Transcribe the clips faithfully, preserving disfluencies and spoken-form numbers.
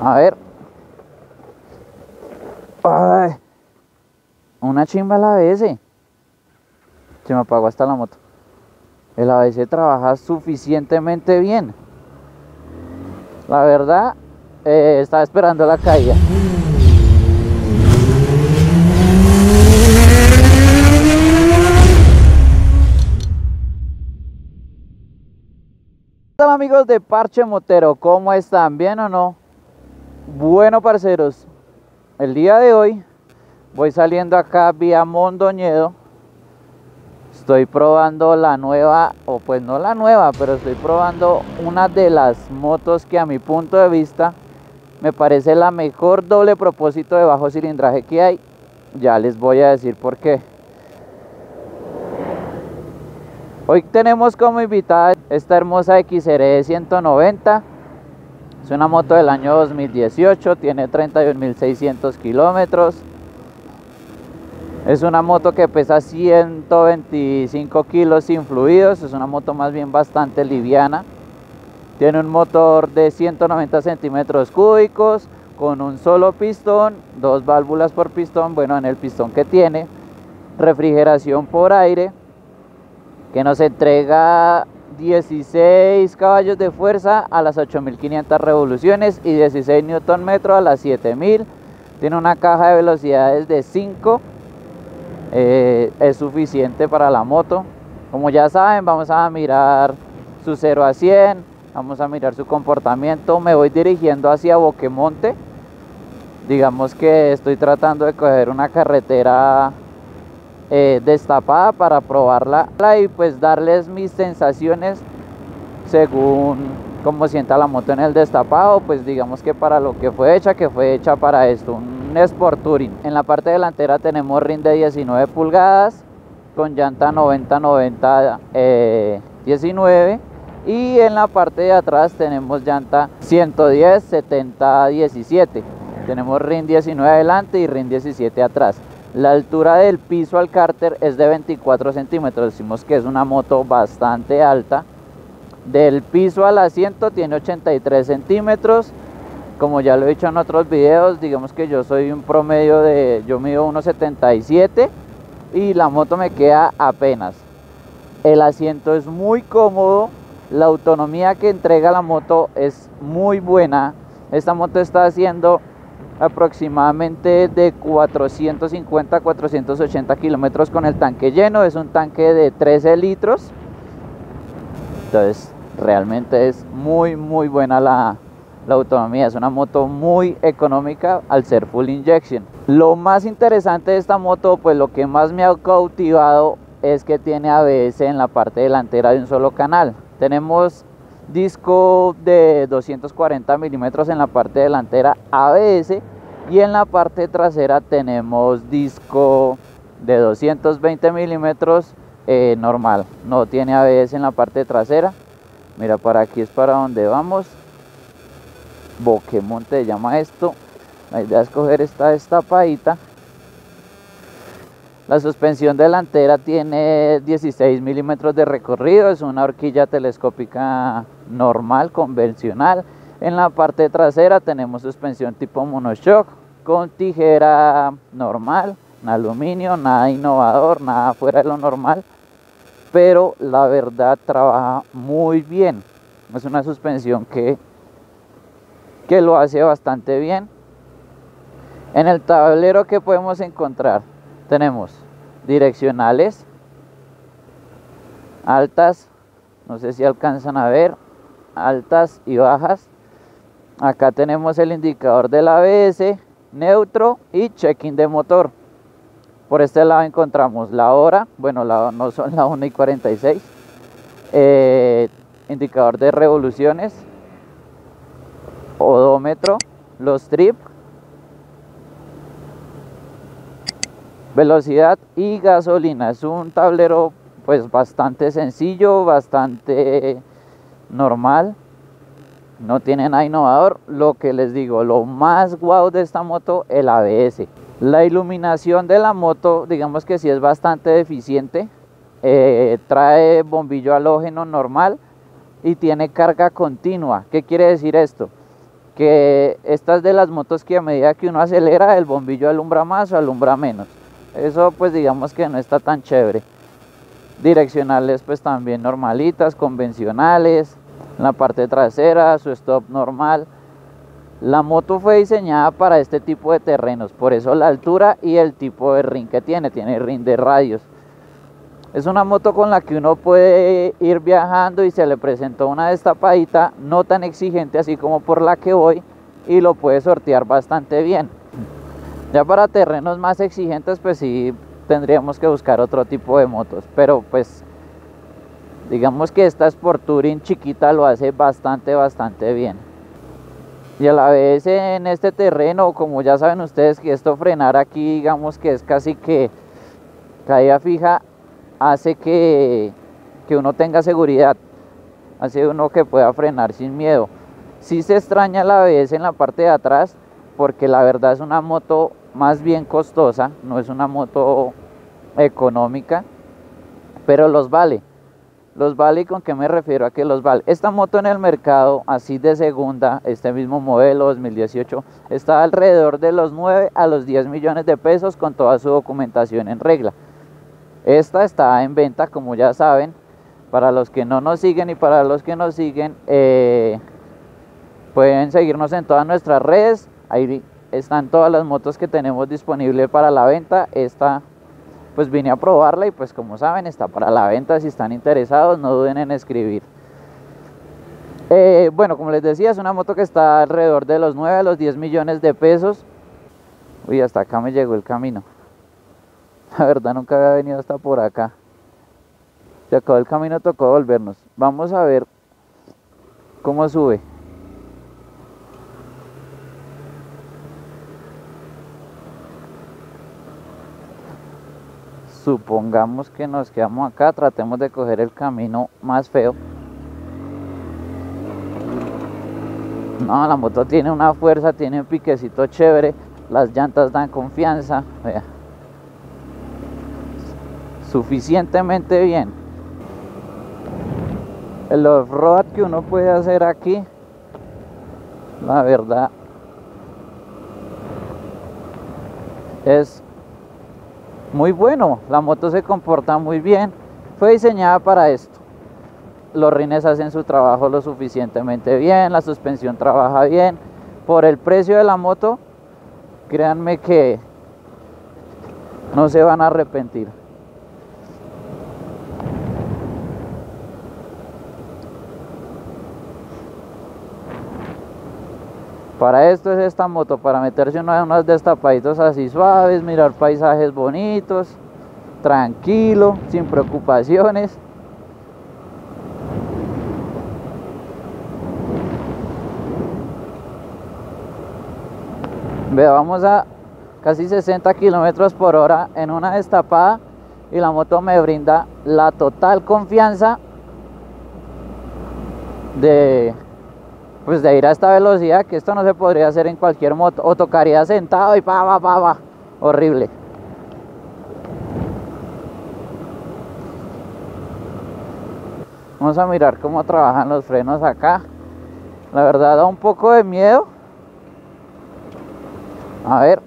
A ver. Ay, una chimba el A B S. Se me apagó hasta la moto. El A B S trabaja suficientemente bien. La verdad, eh, estaba esperando la caída. Hola amigos de Parche Motero, ¿cómo están? ¿Bien o no? Bueno, parceros, el día de hoy voy saliendo acá vía Mondoñedo. Estoy probando la nueva, o pues no la nueva, pero estoy probando una de las motos que a mi punto de vista me parece la mejor doble propósito de bajo cilindraje que hay. Ya les voy a decir por qué. Hoy tenemos como invitada esta hermosa X R E ciento noventa. Es una moto del año dos mil dieciocho, tiene treinta y un mil seiscientos kilómetros. Es una moto que pesa ciento veinticinco kilos sin fluidos. Es una moto más bien bastante liviana. Tiene un motor de ciento noventa centímetros cúbicos con un solo pistón, dos válvulas por pistón. Bueno, en el pistón que tiene, refrigeración por aire, que nos entrega dieciséis caballos de fuerza a las ocho mil quinientas revoluciones y dieciséis newton metros a las siete mil. Tiene una caja de velocidades de cinco. Eh, es suficiente para la moto. Como ya saben, vamos a mirar su cero a cien, vamos a mirar su comportamiento. Me voy dirigiendo hacia Boquemonte. Digamos que estoy tratando de coger una carretera Eh, destapada para probarla y pues darles mis sensaciones según cómo sienta la moto en el destapado. Pues digamos que para lo que fue hecha, que fue hecha para esto, un Sport Touring. En la parte delantera tenemos rin de diecinueve pulgadas con llanta noventa noventa eh, diecinueve, y en la parte de atrás tenemos llanta ciento diez setenta diecisiete. Tenemos rin diecinueve adelante y rin diecisiete atrás. La altura del piso al cárter es de veinticuatro centímetros, decimos que es una moto bastante alta. Del piso al asiento tiene ochenta y tres centímetros. Como ya lo he dicho en otros videos, digamos que yo soy un promedio de, yo mido uno setenta y siete y la moto me queda apenas. El asiento es muy cómodo, la autonomía que entrega la moto es muy buena. Esta moto está haciendo aproximadamente de cuatrocientos cincuenta a cuatrocientos ochenta kilómetros con el tanque lleno. Es un tanque de trece litros, entonces realmente es muy muy buena la, la autonomía. Es una moto muy económica al ser full injection. Lo más interesante de esta moto, pues lo que más me ha cautivado, es que tiene A B S en la parte delantera de un solo canal. Tenemos disco de doscientos cuarenta milímetros en la parte delantera A B S, y en la parte trasera tenemos disco de doscientos veinte milímetros eh, normal. No tiene A B S en la parte trasera. Mira, para aquí es para donde vamos. Boquemonte se llama esto. La idea es coger esta destapadita. La suspensión delantera tiene dieciséis milímetros de recorrido, es una horquilla telescópica normal, convencional. En la parte trasera tenemos suspensión tipo monoshock con tijera normal, en aluminio, nada innovador, nada fuera de lo normal, pero la verdad trabaja muy bien. Es una suspensión que, que lo hace bastante bien. En el tablero, ¿qué podemos encontrar? Tenemos direccionales altas, no sé si alcanzan a ver, altas y bajas. Acá tenemos el indicador del A B S, neutro y check-in de motor. Por este lado encontramos la hora, bueno, la, no son la una y cuarenta y seis, eh, indicador de revoluciones, odómetro, los trip, velocidad y gasolina. Es un tablero pues bastante sencillo, bastante normal, no tiene nada innovador. Lo que les digo, lo más guau de esta moto, el A B S. La iluminación de la moto, digamos que sí es bastante deficiente. Eh, trae bombillo halógeno normal y tiene carga continua. ¿Qué quiere decir esto? que esta es de las motos que a medida que uno acelera el bombillo alumbra más o alumbra menos. Eso pues digamos que no está tan chévere. Direccionales pues también normalitas, convencionales. En la parte trasera su stop normal. La moto fue diseñada para este tipo de terrenos, por eso la altura y el tipo de rin que tiene, tiene rin de radios. Es una moto con la que uno puede ir viajando y se le presentó una destapadita no tan exigente así como por la que voy y lo puede sortear bastante bien. Ya para terrenos más exigentes pues sí tendríamos que buscar otro tipo de motos, pero pues digamos que esta Sport Touring chiquita lo hace bastante bastante bien. Y a la vez en este terreno, como ya saben ustedes que esto frenar aquí digamos que es casi que caída fija, hace que, que uno tenga seguridad, hace uno que pueda frenar sin miedo. Sí se extraña a la vez en la parte de atrás, porque la verdad es una moto más bien costosa, no es una moto económica, pero los vale. Los vale, ¿y con qué me refiero a que los vale? Esta moto en el mercado, así de segunda, este mismo modelo dos mil dieciocho, está alrededor de los nueve a los diez millones de pesos con toda su documentación en regla. Esta está en venta, como ya saben. Para los que no nos siguen y para los que nos siguen, eh, pueden seguirnos en todas nuestras redes. Ahí están todas las motos que tenemos disponibles para la venta. Esta pues vine a probarla y pues como saben está para la venta. Si están interesados no duden en escribir. Eh, bueno, como les decía, es una moto que está alrededor de los nueve a los diez millones de pesos. Uy, hasta acá me llegó el camino. La verdad nunca había venido hasta por acá. Se acabó el camino, tocó volvernos. Vamos a ver cómo sube. Supongamos que nos quedamos acá, tratemos de coger el camino más feo. No, la moto tiene una fuerza, tiene un piquecito chévere. Las llantas dan confianza. Vea. Suficientemente bien. El off-road que uno puede hacer aquí, la verdad, es muy bueno. La moto se comporta muy bien. Fue diseñada para esto. Los rines hacen su trabajo lo suficientemente bien. La suspensión trabaja bien. Por el precio de la moto, créanme que no se van a arrepentir. Para esto es esta moto, para meterse uno en unos destapaditos así suaves, mirar paisajes bonitos, tranquilo, sin preocupaciones. Vea, vamos a casi sesenta kilómetros por hora en una destapada y la moto me brinda la total confianza de... pues de ir a esta velocidad, que esto no se podría hacer en cualquier moto, o tocaría sentado y pa, pa, pa, pa, horrible. Vamos a mirar cómo trabajan los frenos acá. La verdad da un poco de miedo. A ver.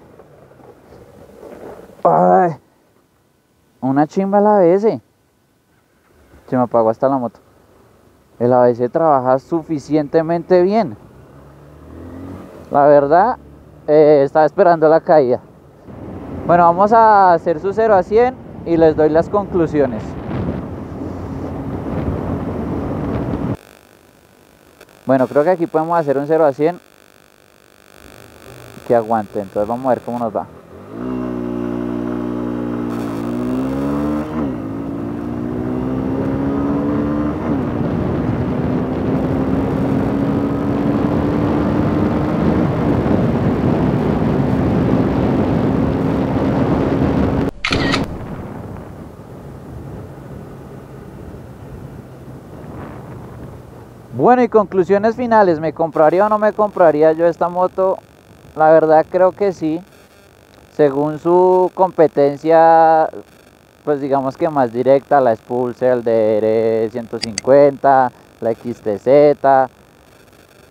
Ay, una chimba la A B S. Se me apagó hasta la moto. El A B S trabaja suficientemente bien. La verdad, eh, estaba esperando la caída. Bueno, vamos a hacer su cero a cien y les doy las conclusiones. Bueno, creo que aquí podemos hacer un cero a cien que aguante. Entonces vamos a ver cómo nos va. Bueno, y conclusiones finales, ¿me compraría o no me compraría yo esta moto? La verdad creo que sí. Según su competencia, pues digamos que más directa, la Expulse, el D R ciento cincuenta, la X T Z.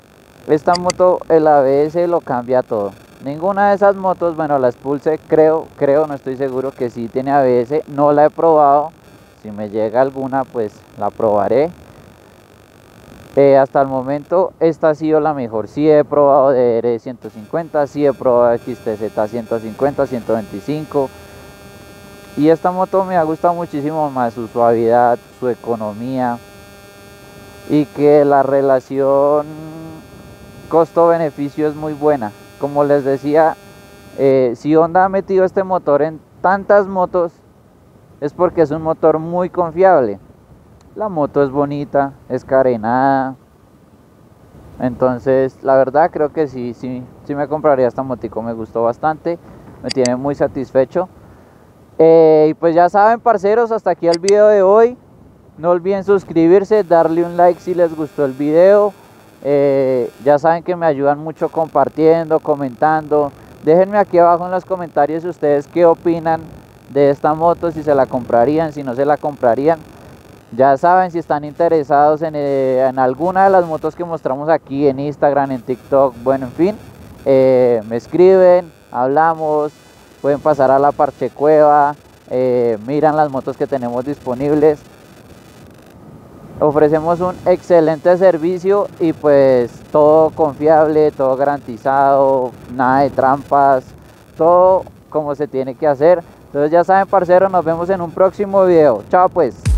Esta moto, el A B S lo cambia todo. Ninguna de esas motos, bueno, la Expulse creo, creo, no estoy seguro que sí tiene A B S. No la he probado. Si me llega alguna, pues la probaré. Eh, hasta el momento esta ha sido la mejor. Sí he probado D R ciento cincuenta, sí he probado X T Z ciento cincuenta, ciento veinticinco. Y esta moto me ha gustado muchísimo más, su suavidad, su economía. Y que la relación costo-beneficio es muy buena. Como les decía, eh, si Honda ha metido este motor en tantas motos, es porque es un motor muy confiable. La moto es bonita, es carenada. Entonces, la verdad creo que sí, sí, sí me compraría esta motico. Me gustó bastante, me tiene muy satisfecho. Eh, y pues ya saben, parceros, hasta aquí el video de hoy. No olviden suscribirse, darle un like si les gustó el video. Eh, ya saben que me ayudan mucho compartiendo, comentando. Déjenme aquí abajo en los comentarios ustedes qué opinan de esta moto, si se la comprarían, si no se la comprarían. Ya saben, si están interesados en, eh, en alguna de las motos que mostramos aquí en Instagram, en TikTok, bueno, en fin, eh, me escriben, hablamos, pueden pasar a la Parche Cueva, eh, miran las motos que tenemos disponibles. Ofrecemos un excelente servicio y pues todo confiable, todo garantizado, nada de trampas, todo como se tiene que hacer. Entonces ya saben, parceros, nos vemos en un próximo video. Chao pues.